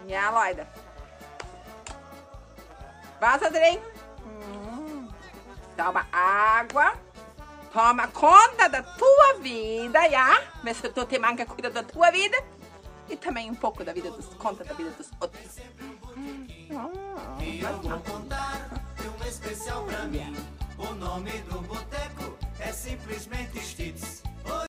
Ja, Leute. Wasser trinken. Toma água. Toma conta da tua vida, já? Vê se tu te manca, cuida da tua vida. E também um pouco da vida conta da vida dos outros. E eu vou contar de um especial pra mim. O nome do boteco é simplesmente Stitz.